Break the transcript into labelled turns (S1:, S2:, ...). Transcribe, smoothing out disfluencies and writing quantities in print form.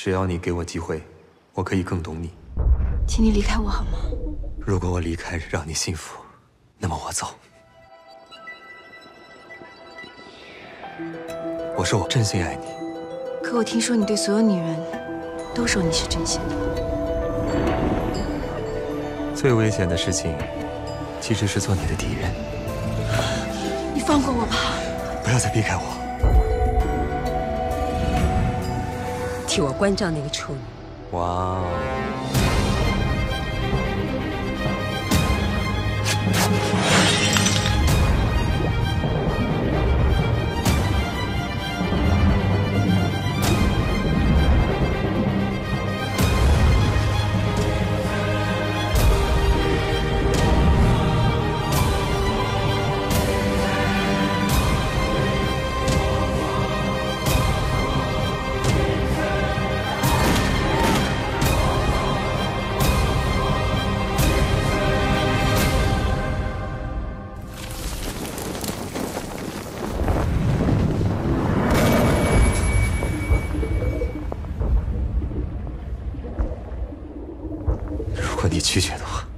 S1: 只要你给我机会，我可以更懂你。
S2: 请你离开我好吗？
S1: 如果我离开让你幸福，那么我走。我说我真心爱你。
S2: 可我听说你对所有女人都说你是真心的。
S1: 最危险的事情，其实是做你的敌人。
S2: 你放过我吧！
S1: 不要再避开我！
S3: 替我关照那个处女。
S1: 哇哦！如果你拒绝的话。